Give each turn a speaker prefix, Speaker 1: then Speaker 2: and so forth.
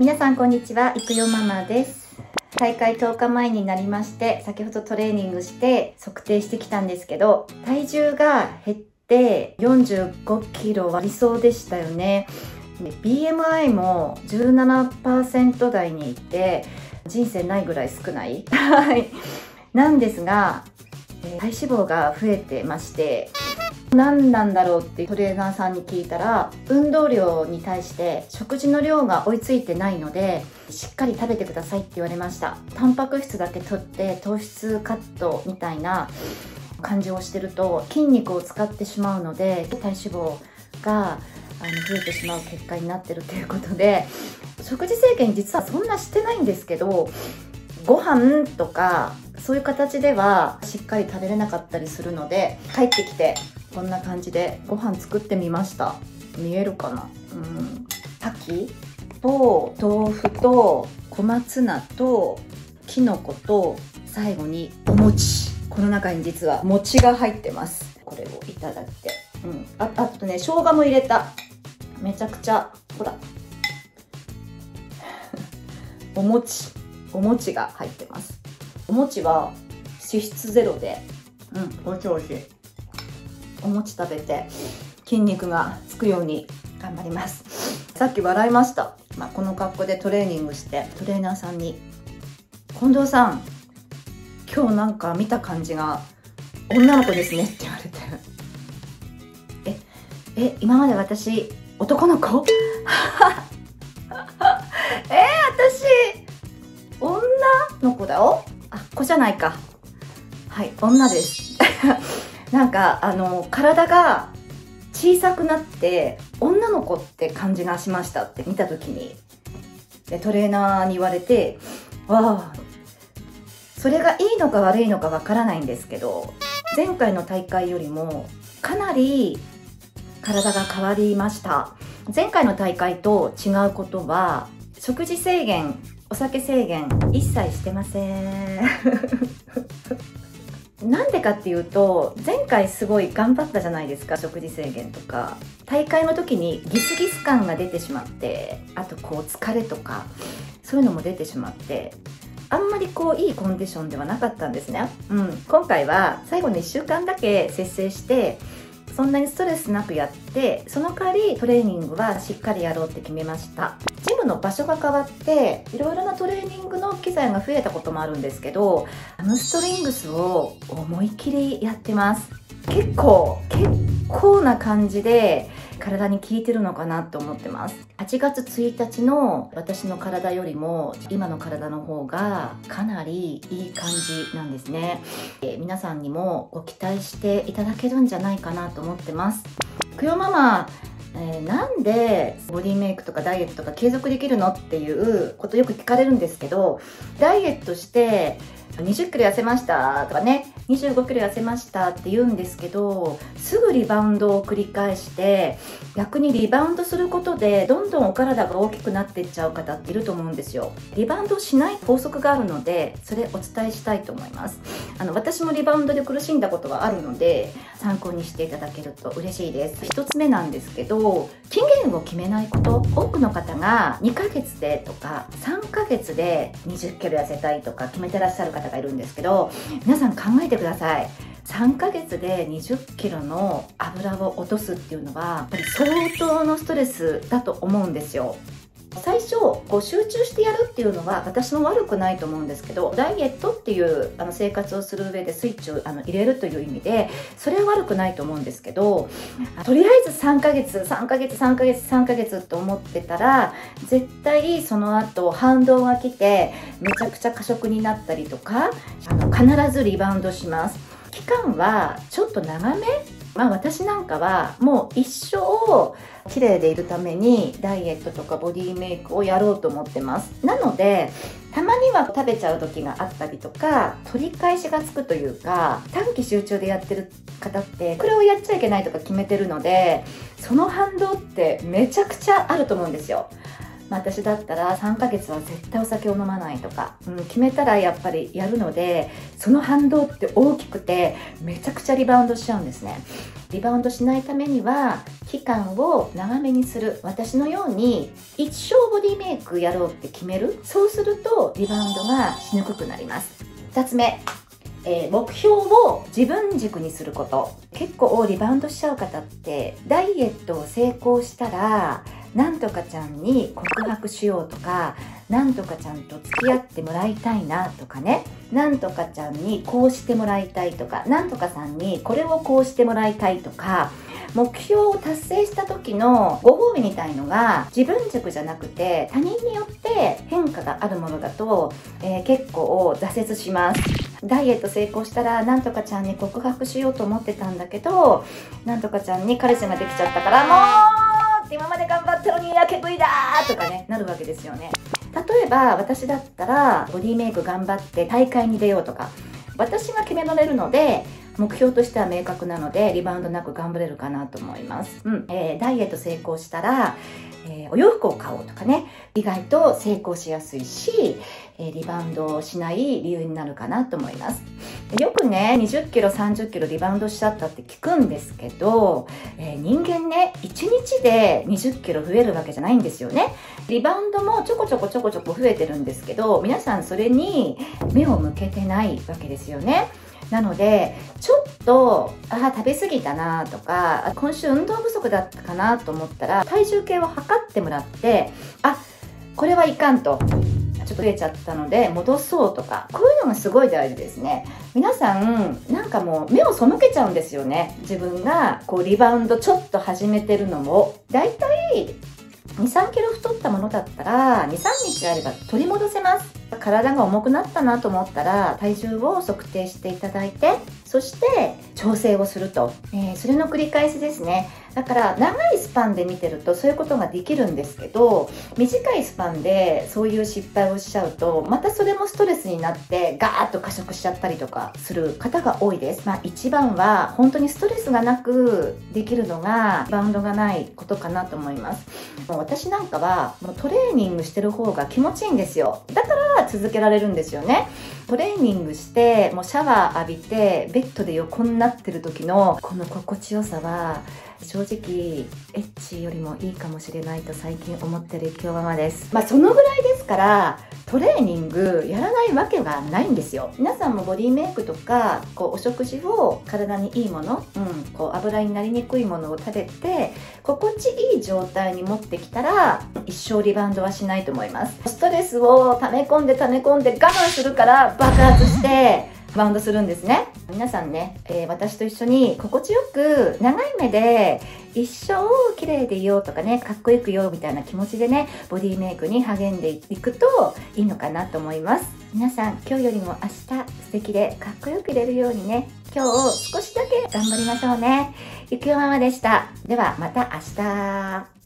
Speaker 1: 皆さんこんにちは、いくよママです。大会10日前になりまして、先ほどトレーニングして測定してきたんですけど、体重が減って45キロありそうでしたよね。BMI も 17% 台にいて、人生ないぐらい少ないなんですが、体脂肪が増えてまして、何なんだろうってトレーナーさんに聞いたら、運動量に対して食事の量が追いついてないので、しっかり食べてくださいって言われました。タンパク質だけ取って糖質カットみたいな感じをしてると筋肉を使ってしまうので、体脂肪が増えてしまう結果になってるということで、食事制限実はそんなしてないんですけど、ご飯とかそういう形ではしっかり食べれなかったりするので、帰ってきてこんな感じでご飯作ってみました。見えるかな。牡蠣と豆腐と小松菜ときのこと、最後にお餅。この中に実は餅が入ってます。これをいただいて、あとね、生姜も入れた。めちゃくちゃ、ほらお餅が入ってます。お餅は脂質ゼロで、おいしいおいしい。お餅食べて筋肉がつくように頑張ります。さっき笑いました。この格好でトレーニングして、トレーナーさんに「近藤さん、今日なんか見た感じが女の子ですね」って言われて「今まで私男の子私女の子だよ。子じゃないか。はい、女ですなんか体が小さくなって女の子って感じがしましたって見た時に、でトレーナーに言われて、わあ、それがいいのか悪いのかわからないんですけど、前回の大会よりもかなり体が変わりました。前回の大会と違うことは、食事制限、お酒制限一切してませんなんでかっていうと、前回すごい頑張ったじゃないですか、食事制限とか。大会の時にギスギス感が出てしまって、あと疲れとかそういうのも出てしまって、あんまりいいコンディションではなかったんですね。今回は最後の1週間だけ節制して、そんなにストレスなくやって、その代わりトレーニングはしっかりやろうって決めました。ジムの場所が変わって、いろいろなトレーニングの機材が増えたこともあるんですけど、ハムストリングスを思いっきりやってます。結構な感じで体に効いてるのかなと思ってます。8月1日の私の体よりも今の体の方がかなりいい感じなんですね。皆さんにもご期待していただけるんじゃないかなと思ってます。くよママ、なんでボディメイクとかダイエットとか継続できるのっていうことよく聞かれるんですけど、ダイエットして20キロ痩せましたとかね、25キロ痩せましたって言うんですけど、すぐリバウンドを繰り返して、逆にリバウンドすることでどんどんお体が大きくなっていっちゃう方っていると思うんですよ。リバウンドしない法則があるので、それお伝えしたいと思います。私もリバウンドで苦しんだことはあるので、参考にしていただけると嬉しいです。1つ目なんですけど、期限を決めないこと。多くの方が2ヶ月でとか3ヶ月で20キロ痩せたいとか決めてらっしゃる方がいるんですけど、皆さん考えてください。3ヶ月で20キロの油を落とすっていうのはやっぱり相当のストレスだと思うんですよ。最初集中してやるっていうのは私も悪くないと思うんですけど、ダイエットっていう生活をする上でスイッチを入れるという意味でそれは悪くないと思うんですけど、とりあえず3ヶ月と思ってたら、絶対その後反動が来てめちゃくちゃ過食になったりとか、必ずリバウンドします。期間はちょっと長め。私なんかはもう一生綺麗でいるためにダイエットとかボディメイクをやろうと思ってます。なのでたまには食べちゃう時があったりとか、取り返しがつくというか、短期集中でやってる方ってこれをやっちゃいけないとか決めてるので、その反動ってめちゃくちゃあると思うんですよ。 私だったら3ヶ月は絶対お酒を飲まないとか、決めたらやっぱりやるので、その反動って大きくてめちゃくちゃリバウンドしちゃうんですね。リバウンドしないためには期間を長めにする。私のように一生ボディメイクやろうって決める。そうするとリバウンドがしにくくなります。2つ目、目標を自分軸にすること。結構リバウンドしちゃう方って、ダイエットを成功したらなんとかちゃんに告白しようとか、なんとかちゃんと付き合ってもらいたいなとかね、なんとかちゃんにこうしてもらいたいとか、なんとかさんにこれをこうしてもらいたいとか、目標を達成した時のご褒美みたいのが自分軸じゃなくて他人によって変化があるものだと、結構挫折します。ダイエット成功したらなんとかちゃんに告白しようと思ってたんだけど、なんとかちゃんに彼氏ができちゃったからもう今まで頑張ったのにやけ食いだーとかね、なるわけですよね。例えば私だったらボディメイク頑張って大会に出ようとか、私が決められるので目標としては明確なのでリバウンドなく頑張れるかなと思います。ダイエット成功したら、お洋服を買おうとかね、意外と成功しやすいし、リバウンドしない理由になるかなと思います。よくね、20キロ30キロリバウンドしちゃったって聞くんですけど、人間ね、1日で20キロ増えるわけじゃないんですよね。リバウンドもちょこちょこ増えてるんですけど、皆さんそれに目を向けてないわけですよね。なのでちょっと食べ過ぎたなとか、今週運動不足だったかなと思ったら体重計を測ってもらって、これはいかんと、ちょっと増えちゃったので戻そうとか、こういうのがすごい大事ですね。皆さんなんかもう目を背けちゃうんですよね。自分がこうリバウンドちょっと始めてるのも、だいたい2、3キロ太ったものだったら2、3日あれば取り戻せます。体が重くなったなと思ったら体重を測定していただいて、そして調整をすると、それの繰り返しですね。だから長いスパンで見てるとそういうことができるんですけど、短いスパンでそういう失敗をしちゃうとまたそれもストレスになってガーッと過食しちゃったりとかする方が多いです。一番は本当にストレスがなくできるのがリバウンドがないことかなと思います。もう私なんかはもうトレーニングしてる方が気持ちいいんですよ。だから続けられるんですよね。トレーニングしてもうシャワー浴びてベッドで横になってる時のこの心地よさは正直エッチよりもいいかもしれないと最近思ってる今日ママです。そのぐらいですからトレーニングやらないわけがないんですよ。皆さんもボディメイクとかお食事を体にいいもの、油になりにくいものを食べて心地いい状態に持ってきたら一生リバウンドはしないと思います。ストレスを溜め込んで我慢するから爆発してリバウンドするんですね。皆さんね、私と一緒に心地よく長い目で一生綺麗でいようとかね、かっこよくいようみたいな気持ちでね、ボディメイクに励んでいくといいのかなと思います。皆さん今日よりも明日素敵でかっこよくいれるようにね、今日少しだけ頑張りましょうね。ゆきおママでした。ではまた明日。